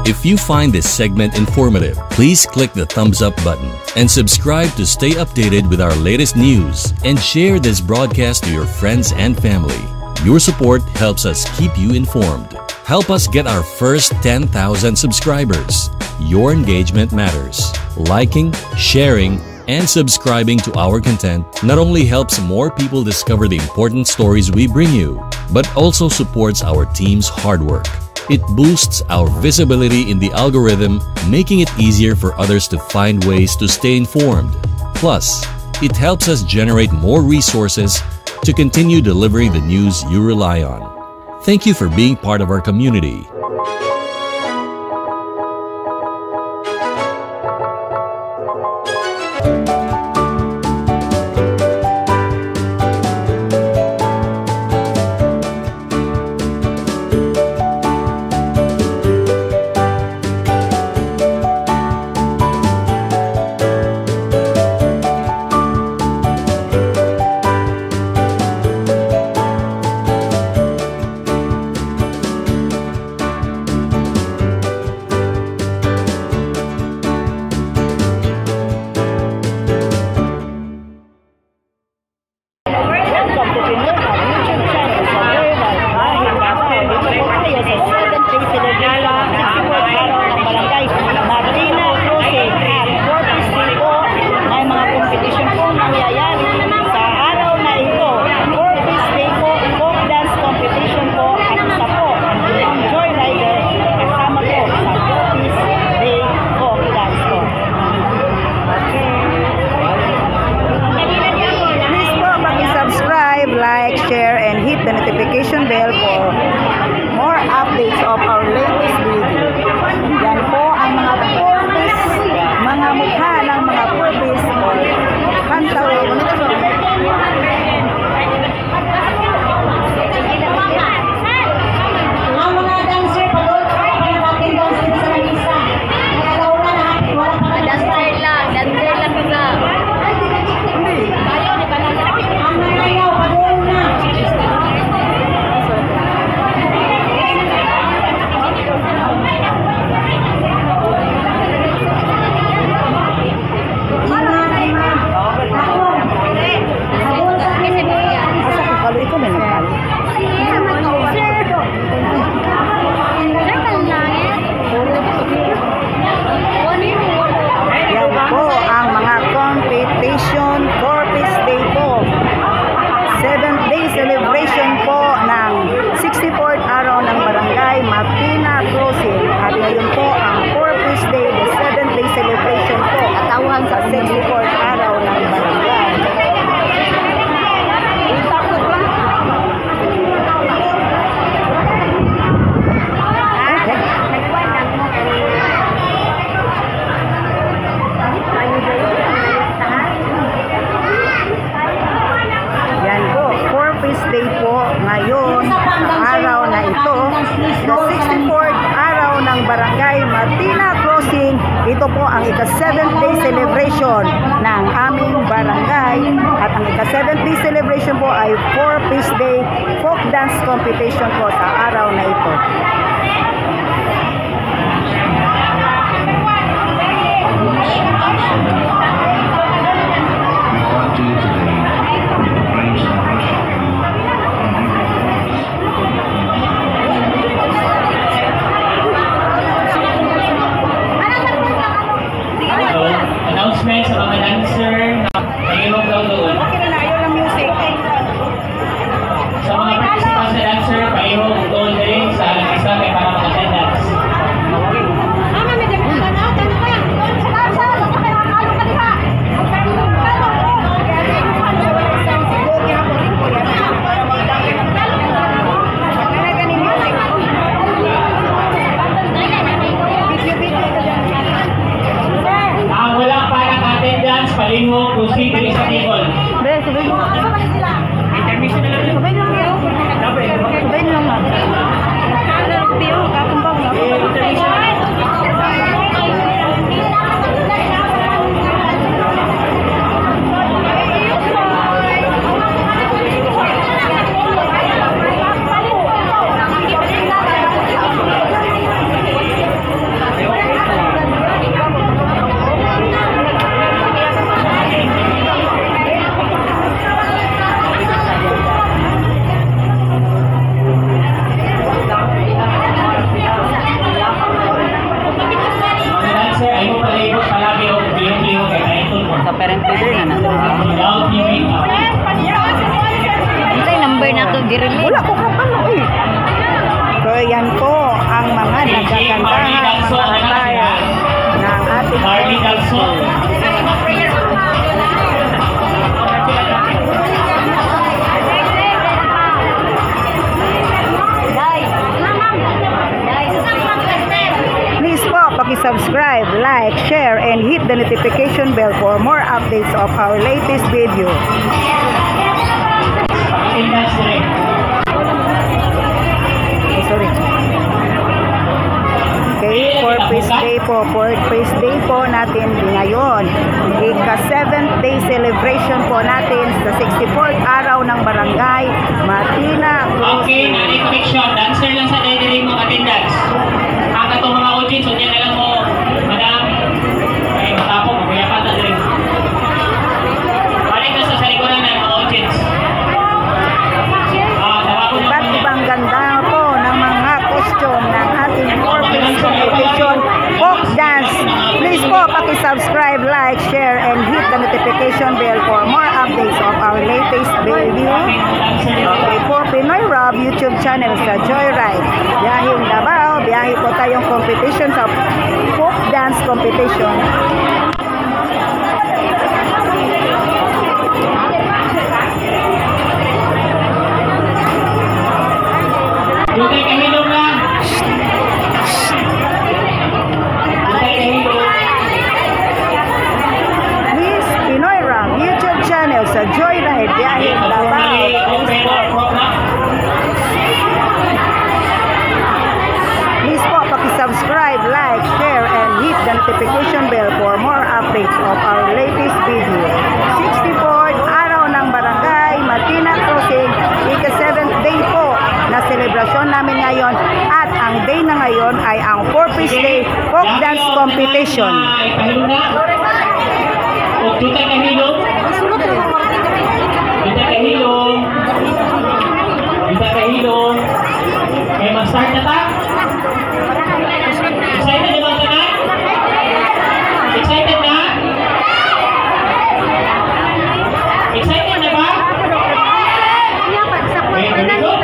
If you find this segment informative, please click the thumbs up button and subscribe to stay updated with our latest news, and share this broadcast to your friends and family. Your support helps us keep you informed. Help us get our first 10,000 subscribers. Your engagement matters. Liking, sharing, and subscribing to our content not only helps more people discover the important stories we bring you, but also supports our team's hard work. It boosts our visibility in the algorithm, making it easier for others to find ways to stay informed. Plus, it helps us generate more resources to continue delivering the news you rely on. Thank you for being part of our community. Like, share, and hit the notification bell for more updates of our latest video. Yan po ang mga purpose, mga mukha ng mga purpose or pantawid. Ang mga dancer, pag-ultra, natin dancer sa lamisa. Nagkakauna na, wala pa na dancer lang lang. Tayo, di ba na? Ang nanayaw, pag-ultra. Celebration po ng 64th araw ng Barangay Mapina Crossing. At ngayon po ang Corpus Day, the 7th day celebration po. Katawan sa 64th araw ng Barangay. Day po ngayon, araw na ito, the 64th araw ng Barangay Martina Crossing. Ito po ang ika-7th day celebration ng aming barangay. At ang ika-7th day celebration po ay 4-piece day folk dance competition po sa araw na ito. Announcement sa mga dancer na nag-iwag daw doon. Sa mga participants sa dancer, pag-iwag doon din sa isa kay para mag-attendance. Ang wala parang attendance, palingog, proceed sa table. current leader na nato. Without giving up. Ito yung number na to, Dirili. Wala ko kapalo eh. So yan po ang mga nagkakantahan, mga attire ng ating Marvin Galso. Please po, paki-subscribe, like, share, and hit the notification bell for more updates of our latest video. Industry. Sorry. Okay, Purpose Day po. Purpose Day po natin ngayon. Ika-7th day celebration po natin sa 64th araw ng Barangay Matina Okay, Crossing. nari correction. Dancer lang sa dede mga attendance. Ang katong mga audience, so na lang mo, madam. Ay, matapong, magkaya pa na rin. Balik na sa salikuran ng mga audience. Tawag ko na Iba't ibang ganda po ng mga costume ng ating Purpose Competition folk dance. Please po, paki-subscribe, like, share, and hit the notification bell for more updates of our latest video. Okay po, Pinoy Rob YouTube channel sa Joyride. Biyahing Davao, biyahe po tayong competition sa folk dance competition. Dutay kahilom lang. Dutay kahilom. Please, Pinoy Rob YouTube channel sa Joyride. Biyahing Davao. Open our program. Please po, paki-subscribe, like, share, and hit the notification bell for more updates of our latest video. 64th araw ng Barangay Matina Crossing, ika-7th day po na selebrasyon namin ngayon, at ang day na ngayon ay ang Purpose Day Folk Dance Competition. Kahilom na. O, dutay kahilom. Dutay kahilom. Dutay kahilom. Okay, mag-start na ta? Excited na ba ka? Excited na? Excited na ba? Okay, very good.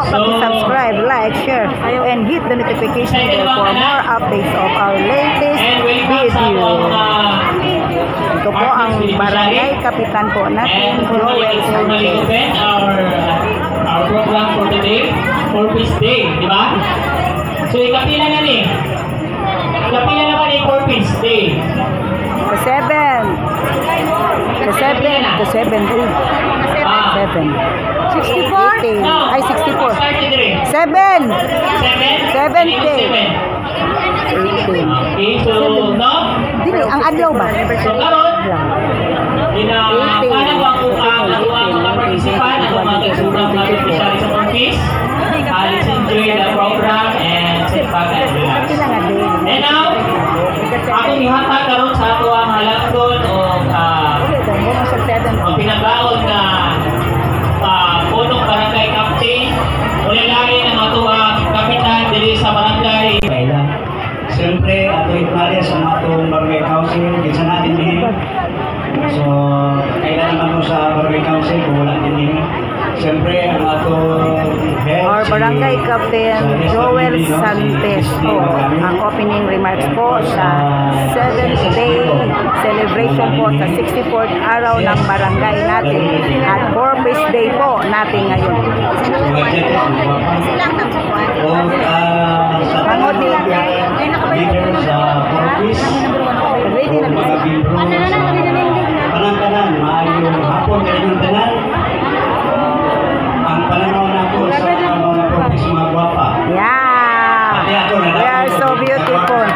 paki-subscribe, like, share, and hit the notification bell for more updates of our latest video. Ito po ang barangay kapitan po natin, Joel Sanchez. Our program for today, for Peace Day, di ba? So, ikapila na ni. Ikapila naman ni for Peace Day. The 7. The 7. 7. 64? Ay, 64. 7. 70. 18. Okay, so, no? Dili, ang adlaw ba? So, karon, Panang ang mga participan at mga nagsunang mga official sa Porpis. Let's enjoy the program and sit back and relax. And now, akong ihatag karon sa ato ang halangdon o pinagbaon na punong barangay captain o lalaki ng ato ang kapitan diri sa barangay. Siyempre, ato itlari sa atong barangay council, kinsa natin din. So, kailan naman mo sa barangay council kung wala din din. Siyempre, ang atong head, Our barangay captain Joel Sanchez po, ang opening remarks po sa 7th day celebration po sa 64th araw ng barangay natin at Corpus Day po natin ngayon. Mangod ni leader sa Corpus, ready na mga bibro sa panangkanan, maayong hapon kayong tanan. Ang pananaw na ko sa mga Corpus mga gwapa. Yeah, we are so beautiful.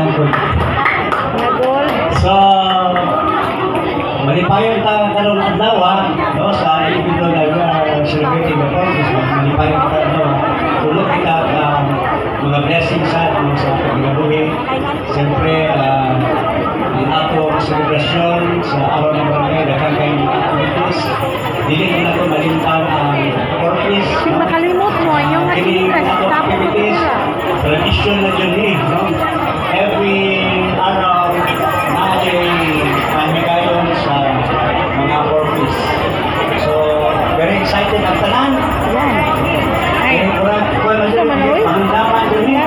So, malipayon ta karon adlaw no sa individual na we are celebrating the Corpus. Malipayon ta adlaw. Tulog kita mga blessings sa paggabuhi. Siyempre, ang ato selebrasyon sa araw ng barangay, daghang kayong activities. Dili ko na ito malimtan ang Corpus. Makalimot mo yung activities, tradition na dyan no? Every araw, kami kayo sa mga Corpus. So, very excited ang tanan. Pangdaman din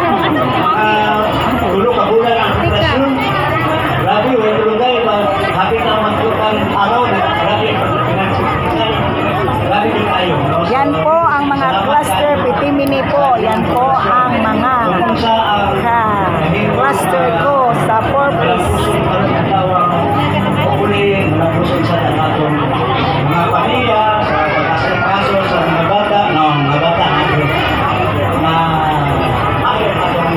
tulog kabulan ang tradisyon. Grabe, wala tulogay. Hapit ang magtukang araw na grabe ang pinagsikisan. Grabe din tayo. Yan po ang mga cluster pitimini po. Yan po ang mga cluster ko sa Corpus. Mga pamilya, sa pag-asikaso sa mga bata, na ayaw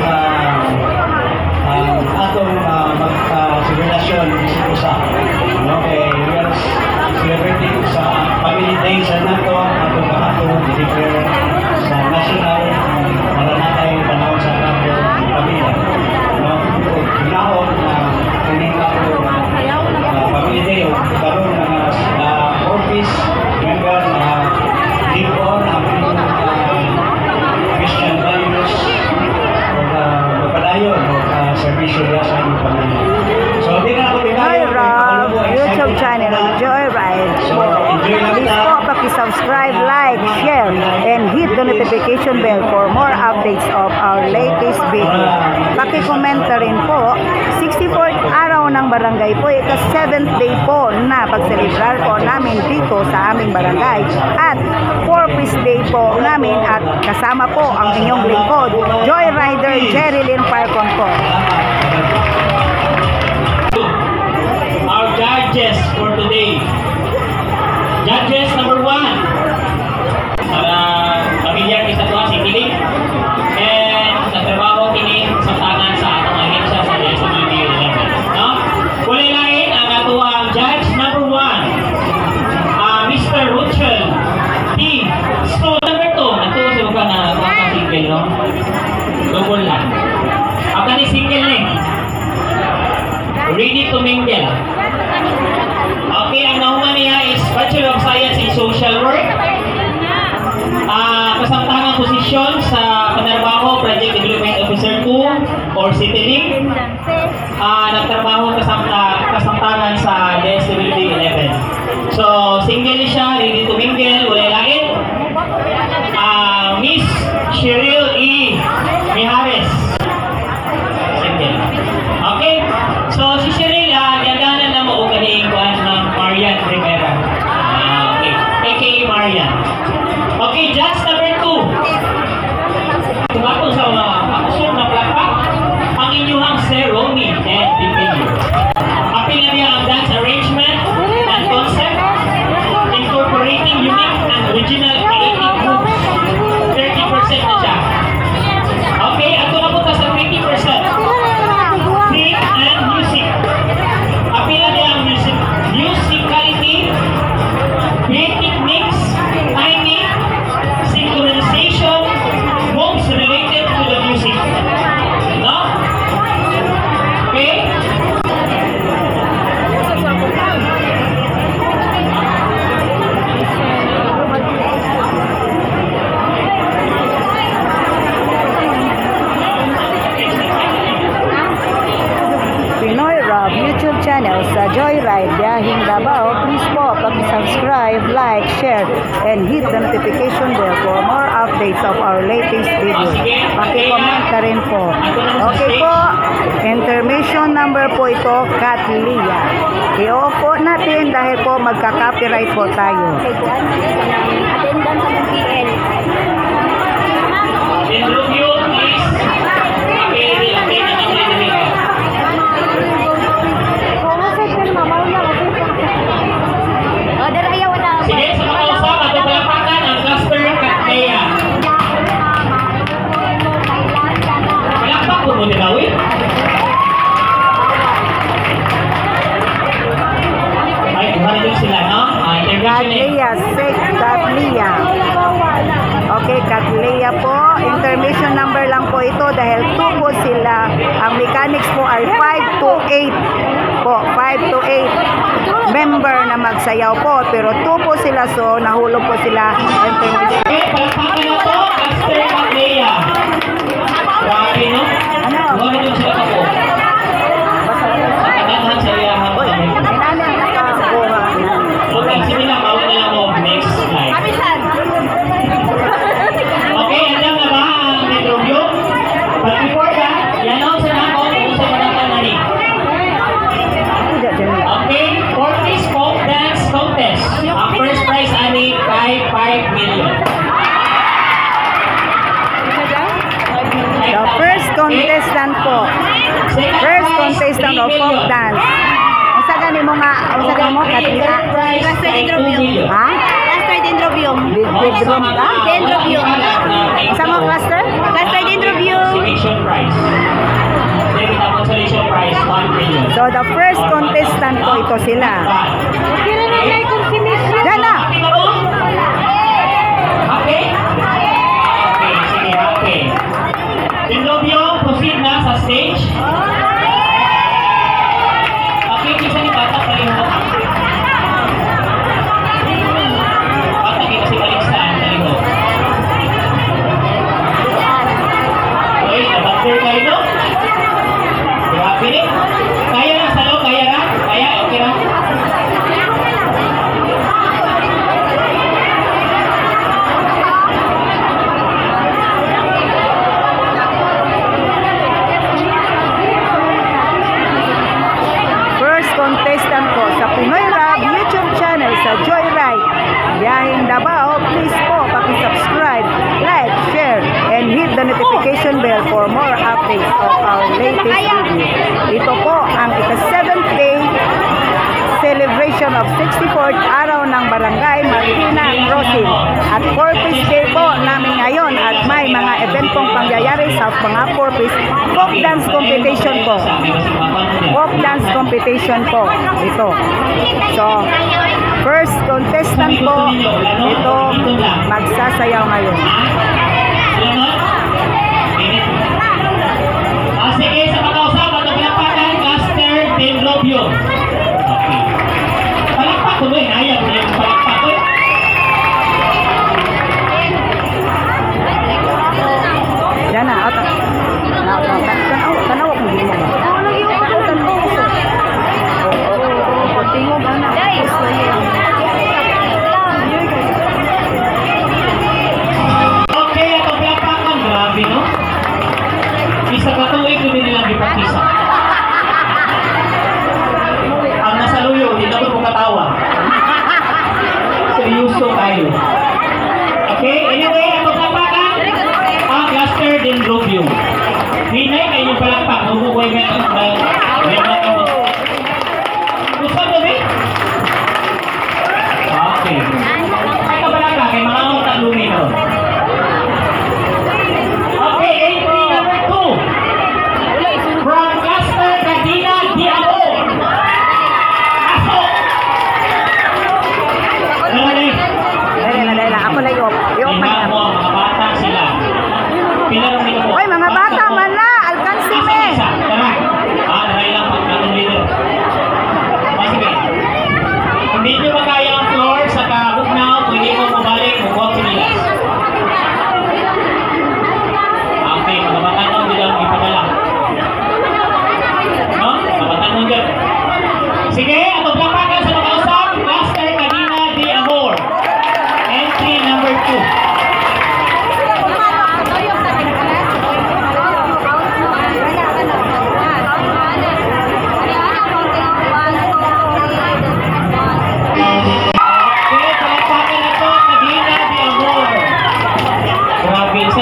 atong magka-celebration sa we are celebrating sa Family Day sa nato atong declare sa national para natay panahon sa pamilya pinahon na kining Family Day karon na office member na live on ang Christian values padayon o servisyo niya sa inyong pamilya. So, hindi na ako Joy Rob YouTube channel Joyride po. Please po paki-subscribe, like, share, and hit the notification bell for more updates of our latest video. Paki-comment na rin po. 64th araw ng barangay po, ito 7th day po na pagselebrar po namin dito sa aming barangay at Corpus Day po namin at kasama po ang inyong lingkod, Joyrider Jerilyn Parcon po. Our judges for today. Judges number 1. Para pamilyar kita to si Kiling. And nagtrabaho kini sa tangan sa atong ahensya sa SMD 11. No? Kulay lain ang ato ang judge number 1. Mr. Ruchel D. So number 2. Nato sa mga na single, no? Double lang. Ang kani single ni. Ready to mingle. Okay, ang nahuman niya is Bachelor of Science in Social Work. Kasamtangang posisyon sa panarbaho, Project Development Officer 2 or CITILING. Nagtrabaho kasamtangan sa DSWD 11. So, single siya, ready to mingle, wala langit. of our latest video. Paki-comment na rin po. Okay po, intermission number po ito, Catlia. I-off po natin dahil po magka-copyright po tayo. Attendance ng PL. Then review, please. Okay na kami. Sige, sa mga usap, ato palapakan ang cluster Catlia. Palakpak po mo nila, uy. Ay, kuha na sila, no? Catlia, Catlia. Okay, Catlia po. Intermission number lang po ito dahil 2 po sila. Ang mechanics po ay 5 to 8 po. 5 to 8 member na magsayaw po. Pero 2 po sila, so nahulog po sila. Intermission. Okay, palakpakan na to, cluster Catlia. Grabe, no? Ano? Kuha na sila ka po. Sa sa iyahan Uy, kami. kailangan nakakuha na. Okay, sige lang, bawal na lang mo. Next slide. Okay, andyan na ba ang interview? But before that, i-announce na ako kung sa manatang nani. Okay, for this folk dance contest, ang first prize ani kay 5 million. The first contestant po. First contestant of folk dance. Unsa gani mo nga, unsa gani mo Catlia? Cluster Ha? Cluster Dendrobium. Dendrobium ka? Dendrobium. Unsa mo cluster? Cluster Dendrobium. Consolation prize. Then we have consolation prize 1 million. So the first contestant po ito sila. Diyan na! Okay? Okay, sige, okay. Dendrobium, proceed na sa stage. Okay, kisa ni bata paling mo. Bata kayo kasi baliksan, paling mo. Okay, nabater kayo, no? Grabe rin. Kaya na, salo, kaya na? Kaya, okay na? First contestant po sa Pinoy Rap YouTube channel sa Joyride. Biyaheng Davao, please po paki-subscribe, like, share, and hit the notification bell for more updates of our latest video. Ito po ang ika-7th day celebration of 64th araw ng Barangay Martina Crossing at Corpus Day po namin ngayon at may mga event pong pangyayari sa mga Corpus folk dance competition po. Folk dance competition po ito. So, first contestant po ito magsasayaw ngayon. Sige, sa mga usap, at palapakan, Cluster Dendrobium. Okay. Palakpak ko doon, ayaw ko yung palakpak ko. Yan na, tanaw ko din mo ba? Tingog ana. Okay, atong palapakan, grabe no? Isa ka tuig ko din nilang ipagkisa. Ang nasaluyo, hindi na ko katawa. Seryoso tayo. Okay, anyway, atong palapakan, ang Cluster Dendrobium. Hinay kayo yung palakpak, mabubuhay ka gusto mo ba? Okay. Ay kabalaka, kay mga akong talunin ron. Okay, entry number 2. From Cluster Cadena Diabo. Aso! Dali. Dali. Ako na i-off. I-off man Tingnan na. mo, mga bata sila. Pinarong nito mo. Hoy, mga bata man na. Alkansi me. Tara.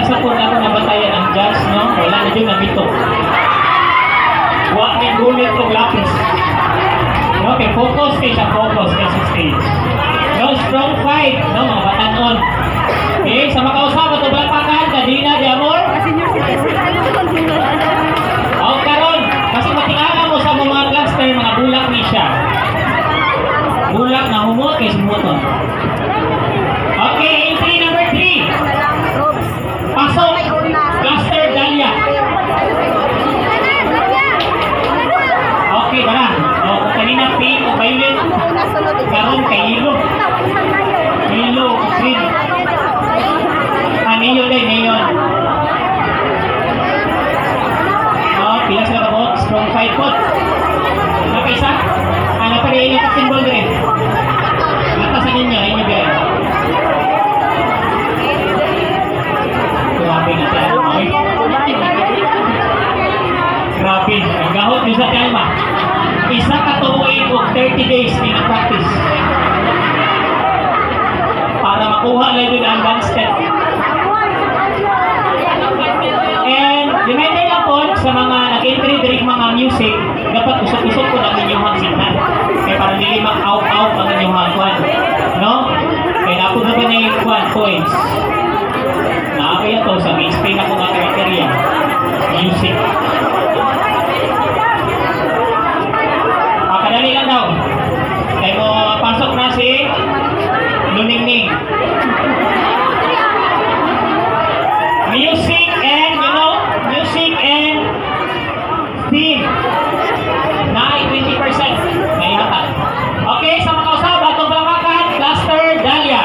sa po na ako nabatayan ang judge, no? Wala na dyan nabito. Huwag may gulit o lapis. Okay, focus kayo sa focus kayo sa stage. No, strong fight, no? Mga batanon. Okay, sa makausap, ito balapakan, Kadina de Amor. O, karon, kasi matingalan mo sa mga cluster, mga bulak ni siya. Bulak na humot kay sumuton. Okay, entry number 3. Pasok, cluster Dahlia. Okay, tara. O, kanina pink o violet. Karon kay Hilo. Hilo, green. Neon din, neon. Pila sila ka po, strong fight po. Nakaisa? Ano pa rin yung captain ball din? Natasan ninyo, inyo biya. Grabe na tayo. Grabe, nagahot nyo sa Telma. Isa katuwin o 30 days na practice. Para makuha lang yun ang dance step. And reminder lang po sa mga nag-entry direct mga music, dapat usok-usok po ng inyong hangsinan. Kaya para hindi mag-out-out ang inyong hangkuan. No? Kaya napod na ba na yung points? Nakakaya to sa explain ako ng criteria. Music. Pakadali lang daw. Kaya mo pasok na si Luningning. Music and, you know, music and theme. Na 20%. May hatak. Okay, sa mga kausap, atong palamakan, cluster Dahlia.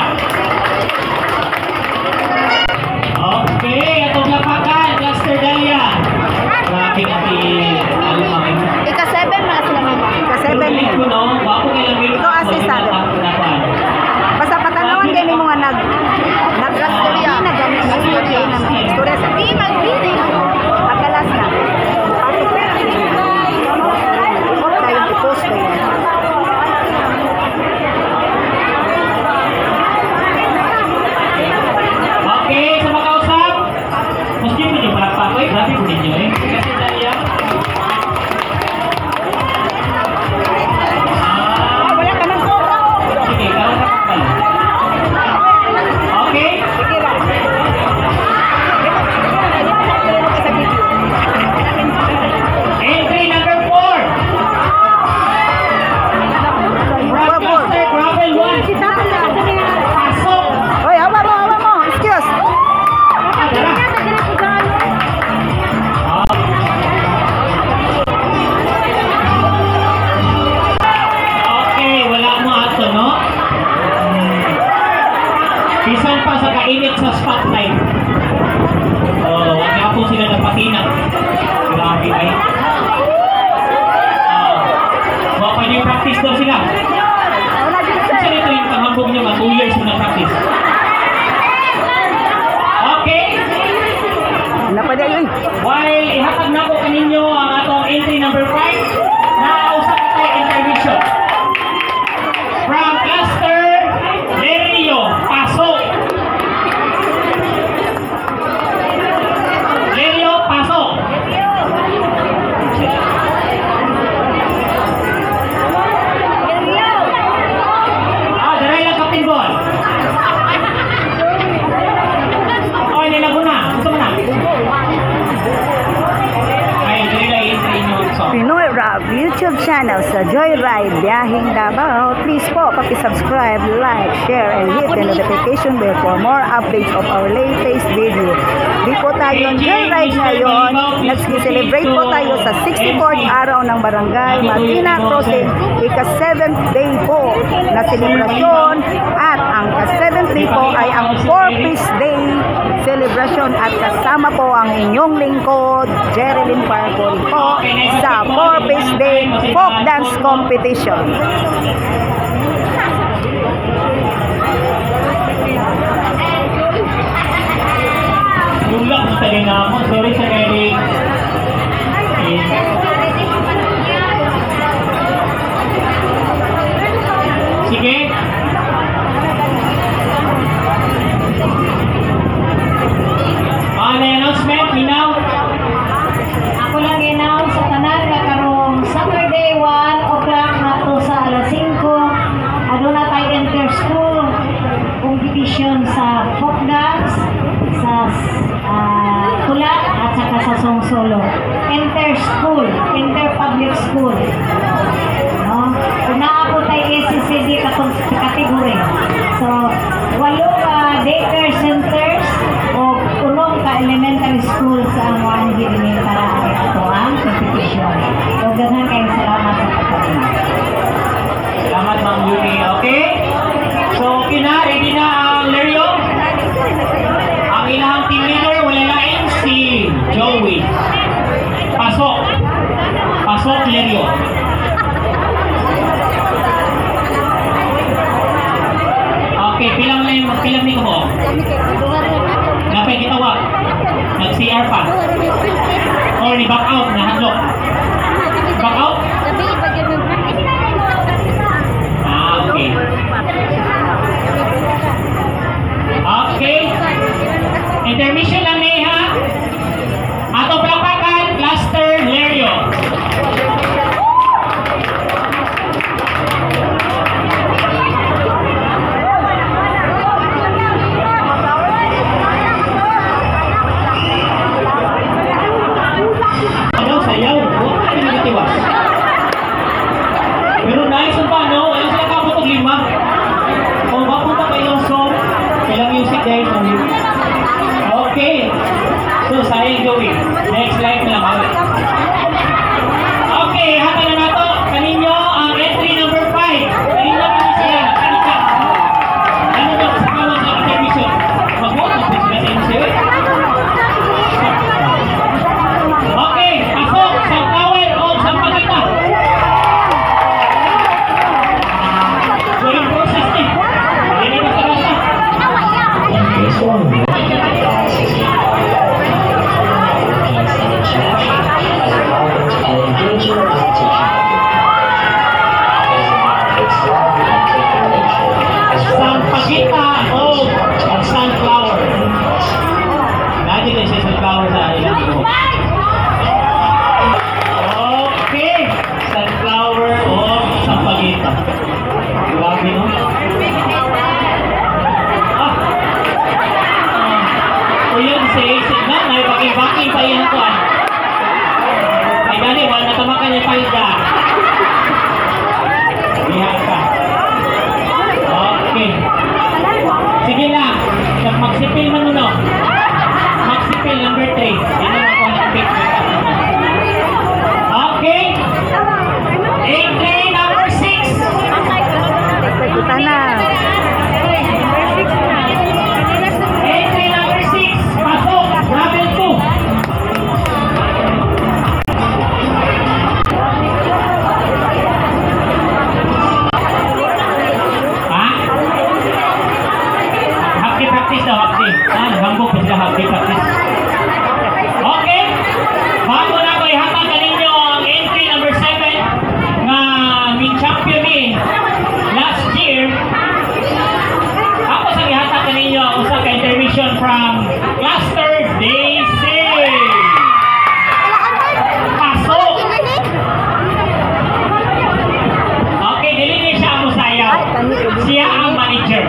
Okay, atong palamakan, cluster Dahlia. Grabe natin. Ika-7 mga sila mama. Ika-7 yun. Ito assistant. Basta patanawan kayo mo nga nag-istorya. Nag-istorya naman. Istorya sa di mag-bili. Pagkalas na. Huwag tayong i-post ko yun. Okay, sa mga kausap. Mas yun po yung palakpakoy. Grabe po ninyo eh. Kasi Dahlia. Bisan pa sa kainit sa spotlight. Oh, wag nga po sila napatinag. Grabe ay. Wag pa niyo practice daw sila. Kasi ito yung panghambog niyo, 2 years na practice. Okay? While ihatag na ko kaninyo ang atong entry number 5, nakausap ko tayo intermission. From cluster Lerio, pasok. Lerio, pasok. Daray lang captain ball. Okay, nilago na. Gusto mo na? Ay, daray lang entry nyo. Pinoy Rap YouTube channel sa Joyride Biyahing Davao. Please po, paki-subscribe, like, share, and hit the notification bell for more updates of our latest video. Di po tayo Joyride ngayon. Nag-celebrate po tayo sa 64th araw ng Barangay Matina Crossing. Ika-7th day po na selebrasyon. At ang ka-7th day po ay ang 4-piece day celebration. At kasama po ang inyong lingkod, Jerilyn Parcori po, sa 4-piece day folk dance competition. Tulak mo tayo na ako. Sorry sa Eric. Sige. Tula at saka sa Songsolo. Inter-school, inter-public school. No? Unaabot tayo SCCD kategory. So, 8 daycare centers o 8 ka-elementary school sa amuan girini para ito ang competition. So, ganyan kayong salamat sa pagkakas. Salamat, Ma'am Yuni. Okay? So, okay na. Ready na ang Lerio? Ang ilang team leader, wala lain si Joey. Pasok. Pasok, Lerio. Okay, pilang ni ko mo? Napay gitawa. Nag-CR pa. Or ni back out na handlock. Back out? Okay. Okay. Intermission lang ha. Ato palakpakan, Cluster Lerio. Sayaw. Huwag ka rin nagatiwas. Pero nice ang paano. Ayun sila kaputog 5. Kung mapunta kayong song, kailang music guys. Okay. So, sayang Joey. Next slide na lang. Okay, hata na nato. Kaninyo ang entry number 5. Kaninyo kami sila. Kanika. Ano ba sa kawan sa television? Mag-vote na sila sa MCO. Okay, pasok sa tower o sa pagkita. Going process din. Hindi ba sa basta? Sampagita o sunflower. Lagi din siya sunflower sa ilang ko. Okay. Sunflower o sampagita. Grabe no? O yun si na, may baking-baking pa yun ako ay gani, wala natamakan yung palda. Lihat ka. Okay. Sige lang. Magsipil man uno. Magsipil number 3. Yan ang ako ng picture. Okay. Entry number 6. Ikutan na. Entry number 6. Pasok. Level 2. Practice daw, practice. Hambog pa sila, practice. Okay. Bago na ko ihatag kaninyo ang entry number 7 na min champion ni last year. Ako sa ihatag kaninyo ang usa ka intermission from Cluster DC. Pasok. Okay, dili ni siya ang musayaw. Siya ang manager.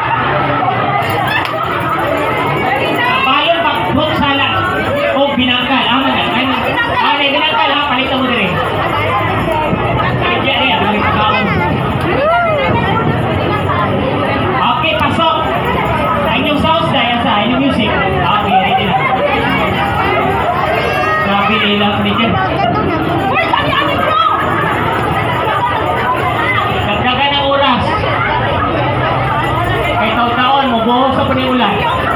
O binangkal, aman na. Ay, binangkal ha, palitan mo din. Okay, pasok. Inyong sounds dahil sa inyong music. Okay, ready na. Grabe ilang niyan. Dagdagan ng oras. Kay taon-taon, mabuhos sa paniulan.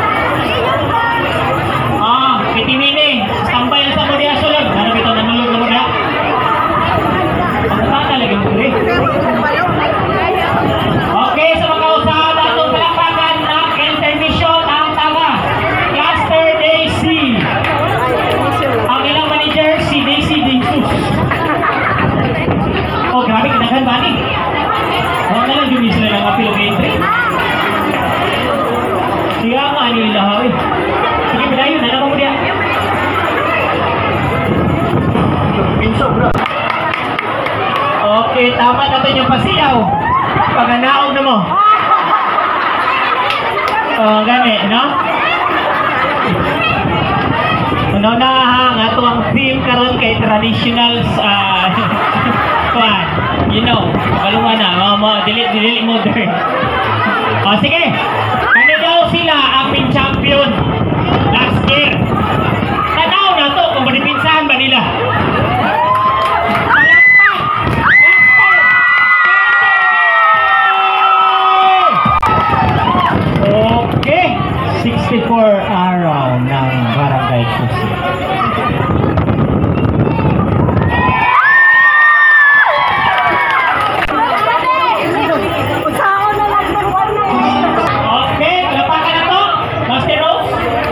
Pitimini, standby na sa Moria Sulod. Ano ito, nanulog na Moria? Ang talaga mo rin. Okay, sa mga usahan natong palakpakan ng intermission ang taga Cluster DC. Ang ilang manager, si Daisy Jesus. Oh, grabe, kinaghan ba ni? Huwag na lang yun sila ng appeal of entry. Siya nga nila, hawi. Sige, padayon, ano mo dia? Okay, tama na ito yung pasiyaw. Paganaog na mo. Gani, no? Una-una nga ito ang theme karon kay traditional kuan. You know, kaluwa na, delete modern. O sige, ano daw sila ang pin champion last year? Tanaw na to kung manipinsahan ba nila? Okay, 64 araw ng Barangay Kusig. Okay, lapakan na to. Master Rose.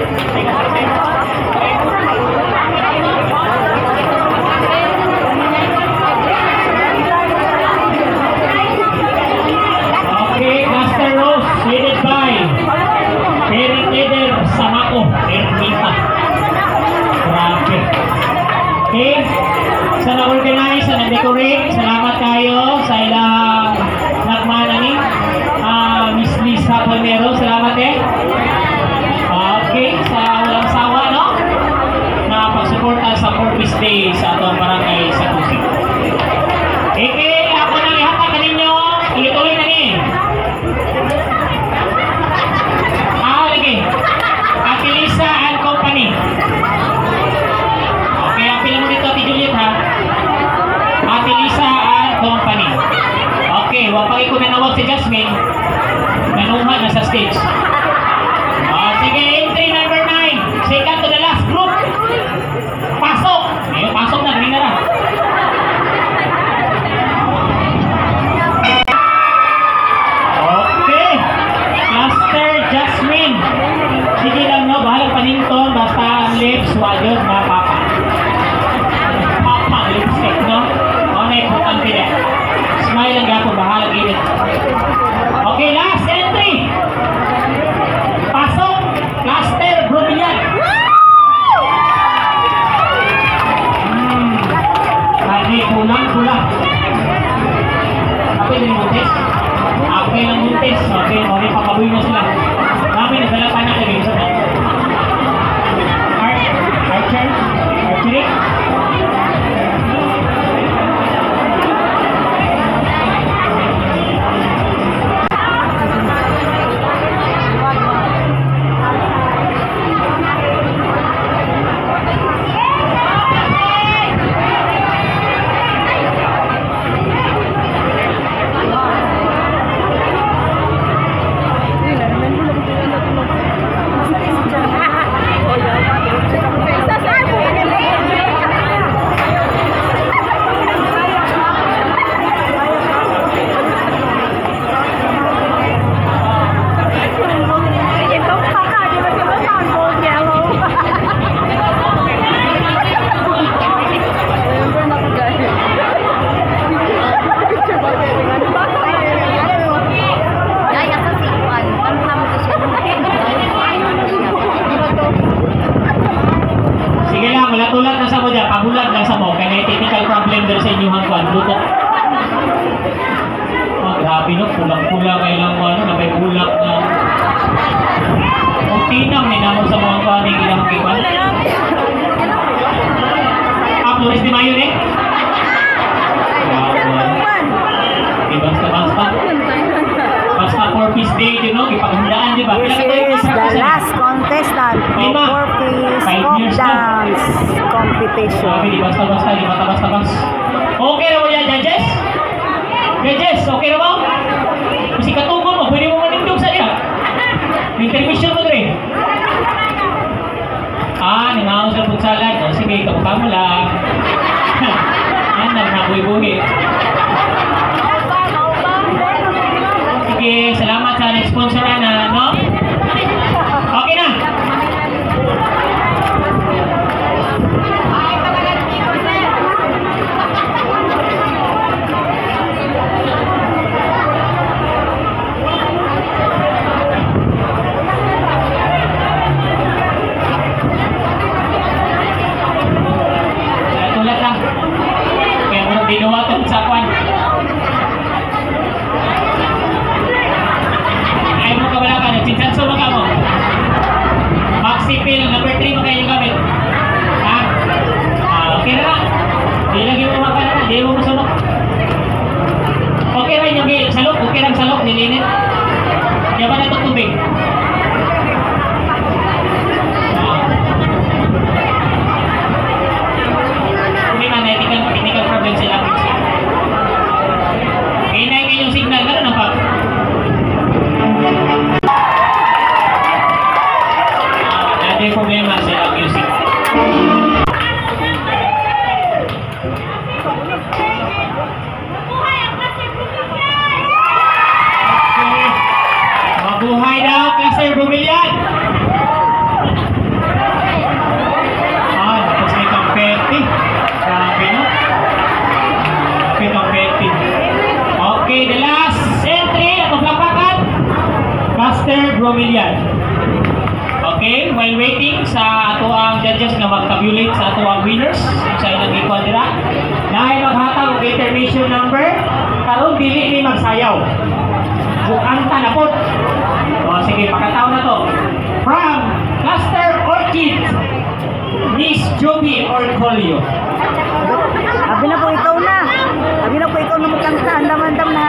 Okay, Master Rose, headed by Parent Leader Samako, Ermita. Grabe. Okay, sa na-organize, sa na-decorate, salamat kayo sa ilang nagmanani. Miss Lisa Palmero, salamat eh. Okay, sa walang sawa, no? Na pag-suporta sa Corpus Day sa atong barangay sa Kusig. Ako nang ihata ka ninyo, ituloy na ni. Lagi. Ate Lisa and Company. Okay, apila mo dito, Ate Juliet, ha? Ate Lisa and Company. Okay, wapag ko na nawag si Jasmine. Nanuha na sa stage. Sige, entry number 9. Second to the last group. Pasok. Pasok na, ganyan na lang. Okay. Master Jasmine. Sige lang, no? Bahalang paninton. Basta ang lips, wagod, mga papa. Papa, lipstick, no? Importante na. Smile lang gapo, bahalang init. Okay, last entry. Pasok, Cluster Bromelian. Kali kulang. Apa yang muntis? Apa yang muntis? Okay, may papabuy na sila. Kami nagdalapan na kayo sa archery. Tulad na sa mo dyan, pabulag lang sa mo, kaya may technical problem din sa inyong hangkuan, lutok. Grabe no, pulang-pulang kayo lang mo, nabay bulak na. Kung tinang, ninamon sa mga hangkuan, yung ilang kipan. Flores de Mayo eh? Basta Corpus Day, you know, ipaghandaan, di ba? This is the last contestant of Corpus Folk Dance Competition. Sabi, di basta-basta, di basta-basta. Okay na mo yan, judges? Judges, okay na mo? Kasi katungkol mo, pwede mo manindog sa niya. Intermission mo rin. Nangaw sa putsalan. O sige, kapuka mo lang. Nang nabuhi-buhi. Sige, salamat sa nag-sponsor na, no? Okay na. Tulad lang. Kaya mo dinuwatan sa kwan. Mabuhay daw, Cluster Bromeliad! Tapos may kampeti. Grabe, no? May kampeti. Okay, the last entry, ato plapakan. Cluster Bromeliad. Okay, while waiting sa ato ang judges na mag-tabulate sa ato ang winners sa ilang ikuan dira, dahil maghatag og intermission number, karon dili ni magsayaw. Bukanta na po. O sige, pakataw na to. From Cluster Orchid, Miss Joby Orcolio. Abi na po ikaw na. Abi na po ikaw na magkanta. Andam-andam na.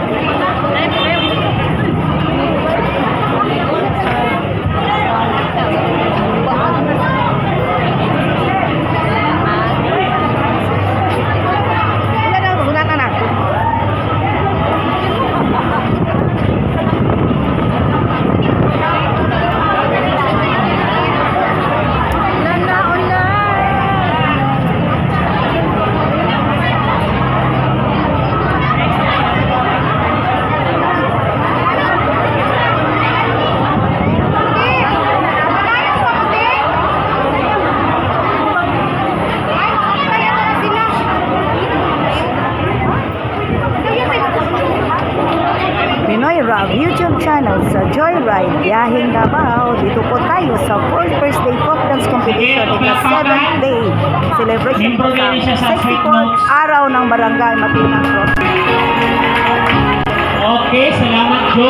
YouTube channel sa Joyride Biyaheng Davao. Dito po tayo sa 4th First Day Folk Dance Competition, ika 7th day celebration po sa 64th araw ng Barangay Matina Crossing. Okay, salamat Jo.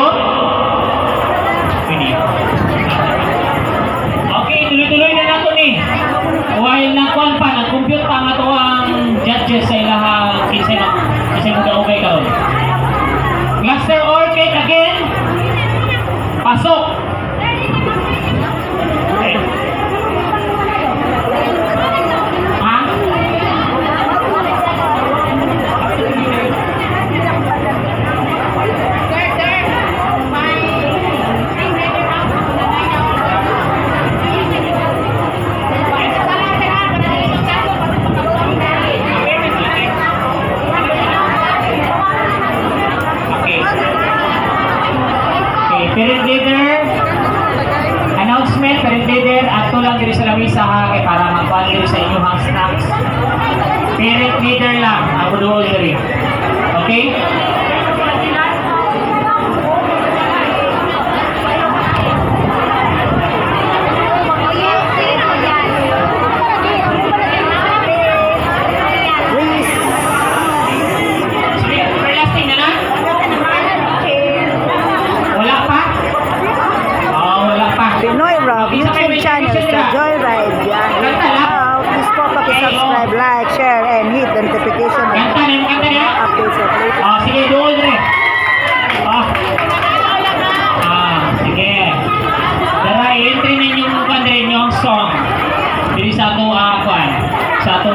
Okay, tuloy-tuloy na nato ni. While nakuan pa, nag-compute pa nga to ang judges sa ilaha kinsa mo gaugay karon. Cluster Orchid again. Pasok. Okay. Ha? Parent leader, announcement, parent leader, ato lang diri sa lamisa ha, kay para magkuhan diri sa inyong snacks. Parent leader lang, ako doon diri. Okay? YouTube channel sa Joyride Biyaheng Davao. Please po paki-subscribe, like, share, and hit the notification bell for updates of latest. Sige, doon rin. Sige. Tara, i-entry ninyo mukha rin yung song. Dili sa ito, sa ito,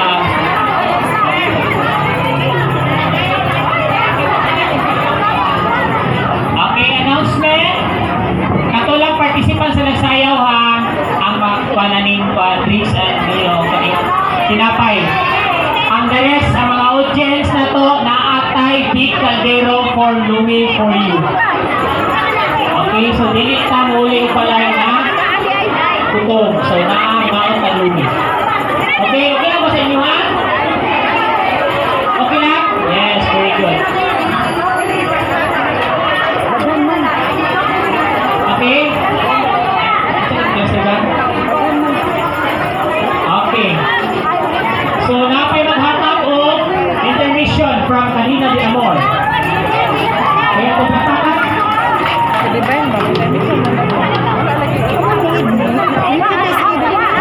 okay, announcement. Katulang participant sa nagsayaw ha, ang pananin pa, drinks and tinapay. Ang the rest, ang mga audience na to, naatay big caldero for Louie for you. Okay, so dili ta muli upalay na kutong. So naamaw ka Louie. Okay, okay na ba sa inyo ha? Okay na? Yes, very good. Okay? Okay. So, napay maghatag o intermission from Canina de Amor. Kaya ito patakat. Di ba yun ba?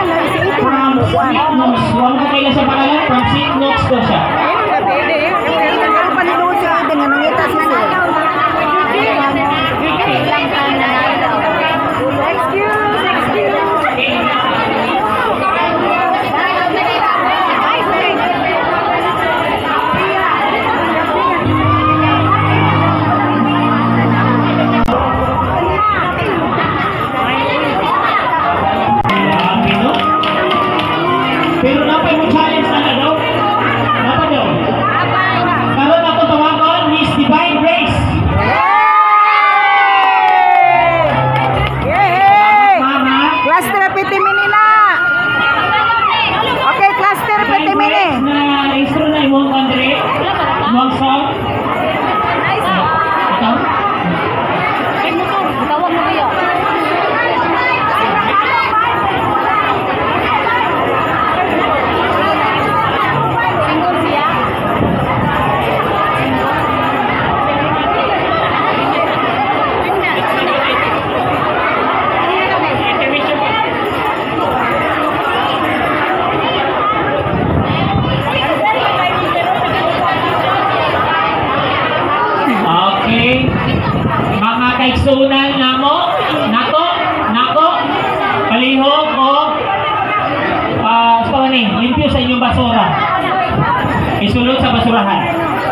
basurahan.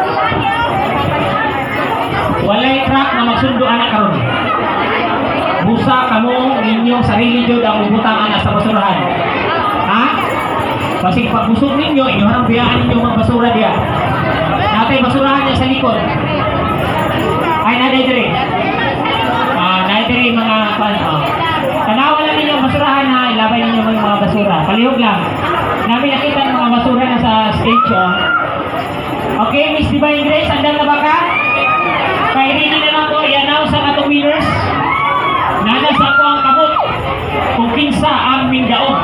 Walay truck na magsunduan na karon. Busa kamo ninyong sarili jud ang ubutangan sa basurahan. Ha? Kasi pag busog ninyo, inyo harang biyaan ninyo mga basura diya. Natay basurahan niya sa likod. Ay naday dire. Naday dire mga tanawa lang ninyo ang basurahan na ilabay ninyo mga basura. Palihog lang. Namin nakita ng mga basura na sa stage. Okay, Miss Divine Grace, andang na ba ka? Kaya rin na lang ko, i-announce ang atong winners. Nanas ako ang kamot kung kinsa ang mingdaog.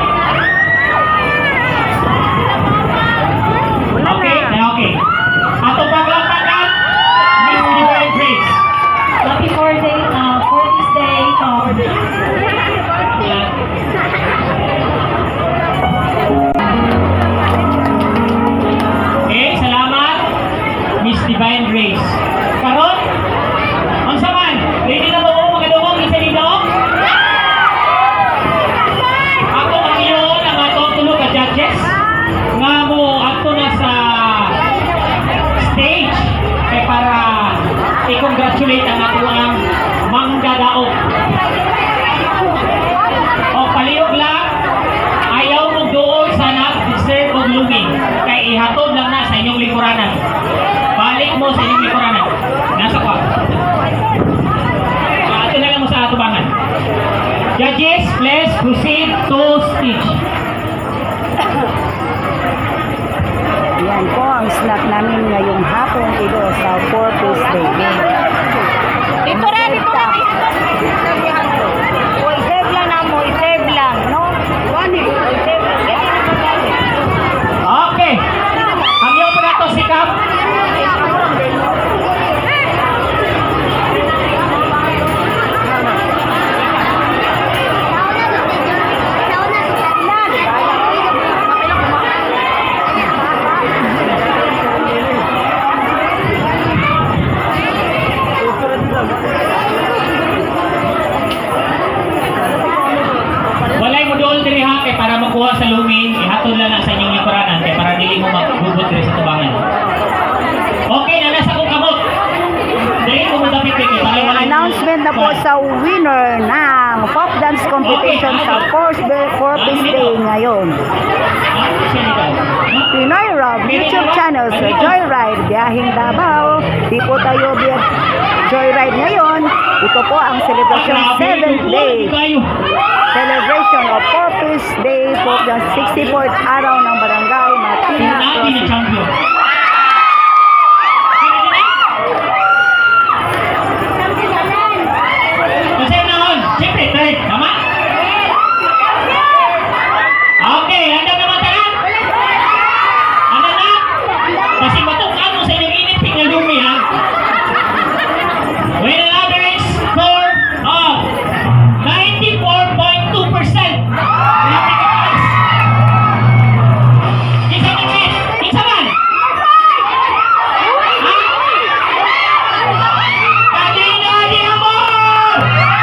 Okay, okay. Atong paglampagan, Miss Divine Grace. Happy for this day. Okay, salamat, Miss Divine Grace. Karon, ang saman, ready na ba mo magadawang isa dito? Ako ang iyon ang atong tulog ka judges nga mo ato na sa stage kay para i-congratulate ang ato ang manggadaog. O palihog lang, ayaw mo doon sa nag-deserve og luming kay ihatod lang na sa inyong likuranan. Balik mo sa inyong likuranan. Nasa kwa. Ato na lang mo sa atubangan. Judges, please proceed to stage. Yan po ang snack namin ngayong hapon ito sa 4-piece day. Dito na. O, i-save lang na mo, i-save lang, no? Okay. Ang iyong pa to sikap. Walay mo doon diri ha kay para makuha sa luming, ihatod lang na sa inyong likuranan kay para dili mo magbubot diri sa tubangan. Okay, na nasa kong kamot. Dili ko mo dapit kay para wala Announcement na po sa winner ng folk dance competition sa 4-piece day ngayon. Pinoy Rob YouTube channel sa Joyride Biyahing Davao. Di po tayo Joyride ngayon. Ito po ang celebration 7th day. Celebration of 4-piece day po ng 64th araw ng Barangay Matina Crossing. Kasi noon, siyempre, third, tama? Okay, handa naman tayo? Handa na? Kasi matukan mo sa inyong iniping na lumi, ha? With an average score of 94.2%. Grabe ka taas. Isa naman, isa man. Ha? Kadina di amor!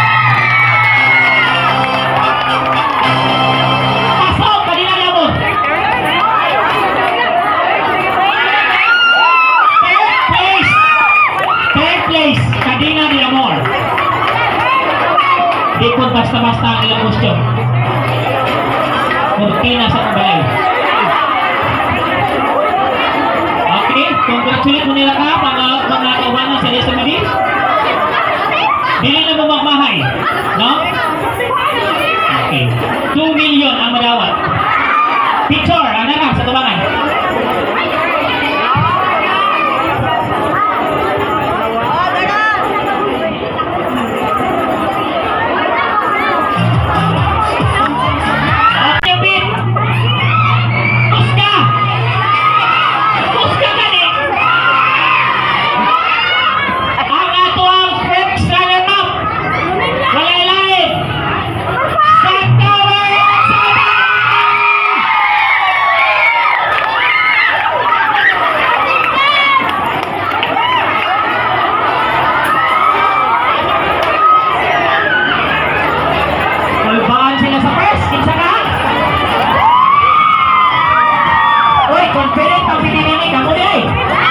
Pasok, kadina di amor. Third place, kadina di amor. Di po basta-basta ang ilang gusto. Kurtina sa pagbalay. Okay, congratulate mo nila ka, mga kawanan sa Desa Madis. Dili na mo magmahay, no? Okay, 2 million ang madawat. Picture, ang nanak sa tubangan. Confident ang pinili kamu deh.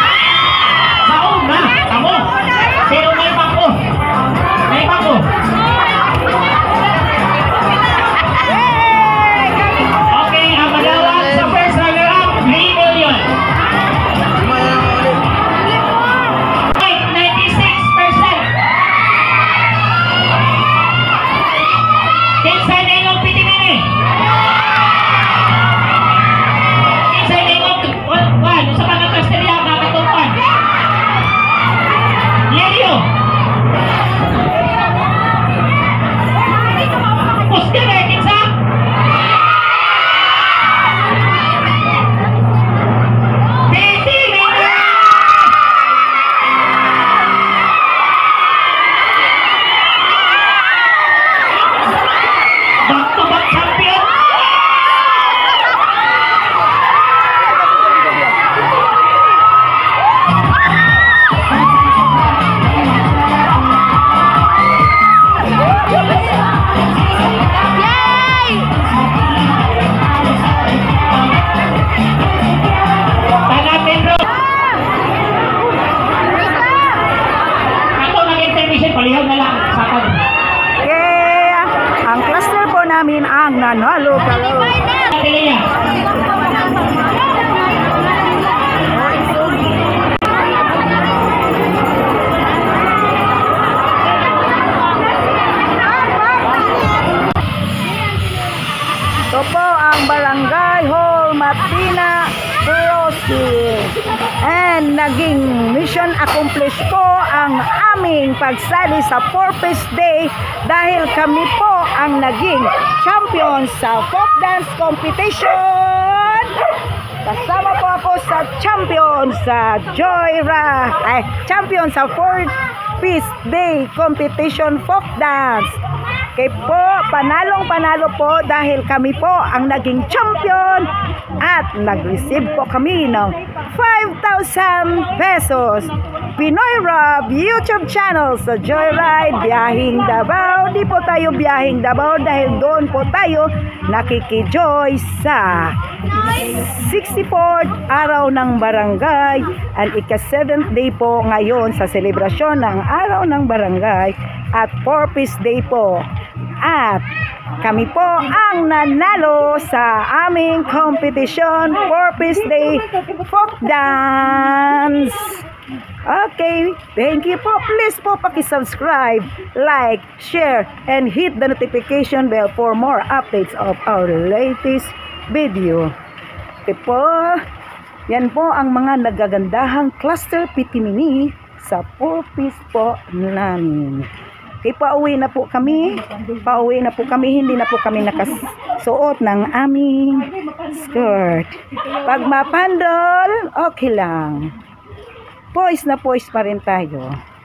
ang Barangay Hall Matina Crossing. And naging mission accomplished po ang aming pagsali sa Purpose Day dahil kami po ang naging champion sa folk dance competition. Kasama po ako sa champion sa champion sa Purpose Day competition folk dance. Kaya po, panalong-panalo po dahil kami po ang naging champion at nag-receive po kami ng 5,000 pesos. Pinoy Rob YouTube channel sa Joyride Biyahing Davao. Di po tayo Biyahing Davao dahil doon po tayo nakikijoy sa 64th araw ng barangay at ika-7th day po ngayon sa selebrasyon ng araw ng barangay at Purpose Day po. At kami po ang nanalo sa aming competition Purpose Day Folk Dance. Okay, thank you po. Please po pakisubscribe, like, share, and hit the notification bell for more updates of our latest video. Okay po, yan po ang mga nagagandahang cluster pitimini sa Purpose po namin. Okay, pauwi na po kami. Hindi na po kami nakasuot ng aming skirt. Pag mapandol, okay lang. Poise na poise pa rin tayo.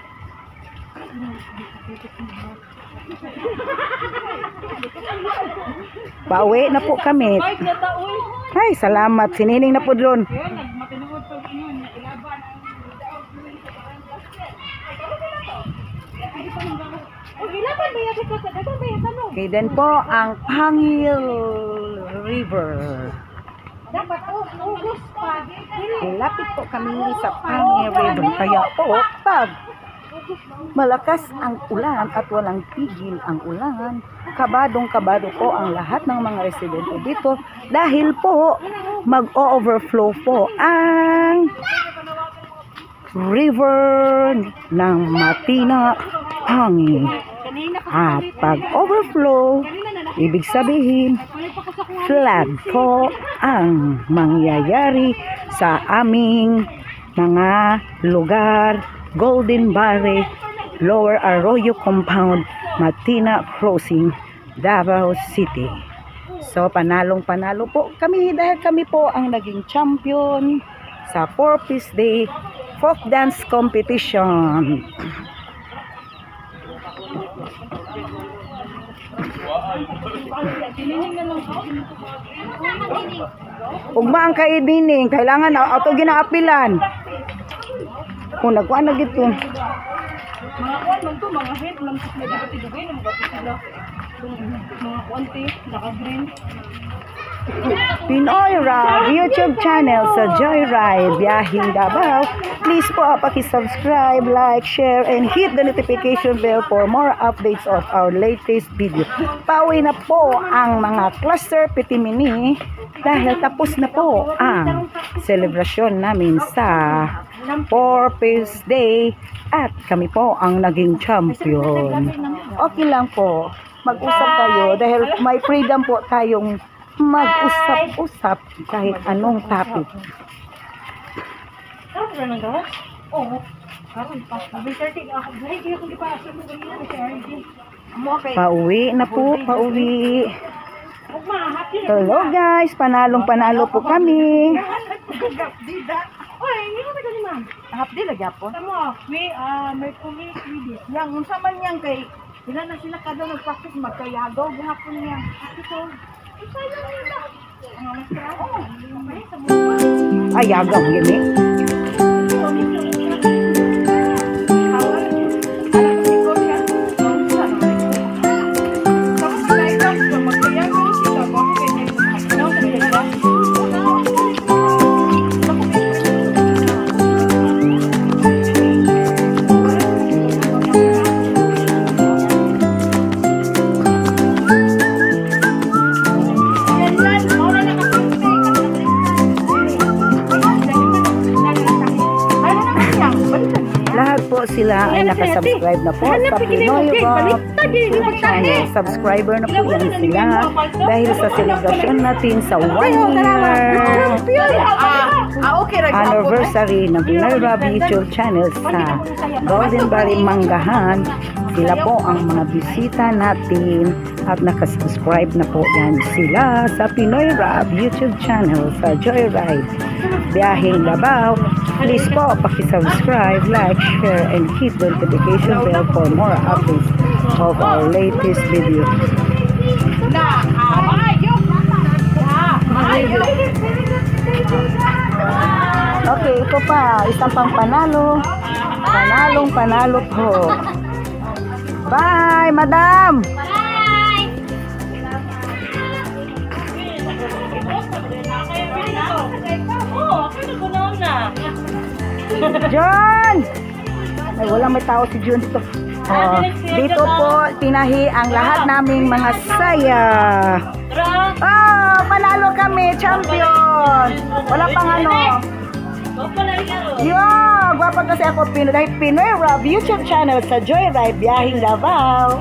Pauwi na po kami. Ay, salamat. Sinining na po doon. Okay, then po ang Pangil River. Lapit po kami sa Pangil River. Kaya po, pag malakas ang ulan at walang tigil ang ulan, kabadong-kabado po ang lahat ng mga residente dito dahil po mag-overflow po ang river ng Matina Hangin. At pag overflow, ibig sabihin flood po ang mangyayari sa aming mga lugar, Golden Valley, Lower Arroyo Compound, Matina Crossing, Davao City. So panalong-panalo po kami dahil kami po ang naging champion sa Purpose Day Folk Dance Competition. Ugma ang kaidining, kailangan auto ginaapilan. Kung nagkuha na gito. Mga kuwan man to, mga head lang sa nagdugay ng mga sila. Mga kuwanti, naka-green. Pinoy Rob YouTube channel sa Joyride Biyahing Davao. Please po paki-subscribe, like, share, and hit the notification bell for more updates of our latest video. Pauwi na po ang mga cluster pitimini dahil tapos na po ang selebrasyon namin sa Purpose Day at kami po ang naging champion. Okay lang po, mag-usap tayo dahil may freedom po tayong mag-usap-usap kahit anong topic. Karon ra nang gawas? Oo. Karon pa. Sabi 30 ako. Dahil kaya kung di pa sa mga ganyan sa RD. Amo kay. Pauwi na po, pauwi. Ugma, happy. Hello guys, panalong-panalo po kami. Oy, hindi mo taga ni ma'am. Hapdi lagi po. Tamo, Mercury Credit. Yang unsa man yang kay sila na sila kada nag-practice magkayagaw gihapon niya. Ito. Isayo na nila. Ang mas trabaho. Ay, yagaw gini. sila ay nakasubscribe na po sa Pinoy Rob YouTube channel. Subscriber na po yan sila dahil sa celebration natin sa 1 year anniversary ng Pinoy Rob YouTube channel sa Golden Valley, Manggahan. Sila po ang mga bisita natin at nakasubscribe na po yan sila sa Pinoy Rob YouTube channel sa Joyride Biyaheng Davao. Please po pakisubscribe, like, share, and hit the notification bell for more updates of our latest video. Okay, ito pa, isang pang panalo. Panalo po. Bye, madam! Bye! John! Ay, walang may tao si John dito. Dito po, tinahi ang lahat naming mga saya. Panalo kami, champion! Wala pang ano. Gwapa kasi ako dahil Pinoy Rob YouTube channel sa Joyride Biyaheng Davao.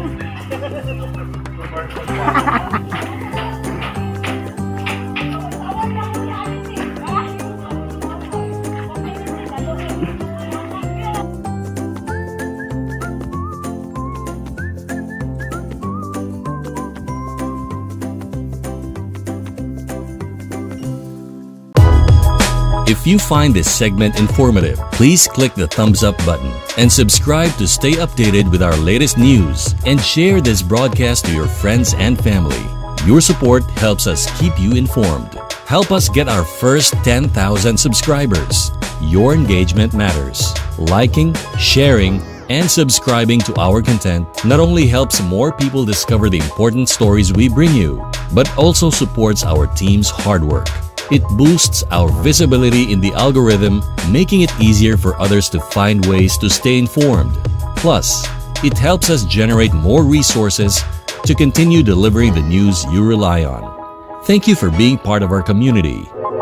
If you find this segment informative, please click the thumbs up button and subscribe to stay updated with our latest news and share this broadcast to your friends and family. Your support helps us keep you informed. Help us get our first 10,000 subscribers. Your engagement matters. Liking, sharing, and subscribing to our content not only helps more people discover the important stories we bring you, but also supports our team's hard work. It boosts our visibility in the algorithm, making it easier for others to find ways to stay informed. Plus, it helps us generate more resources to continue delivering the news you rely on. Thank you for being part of our community.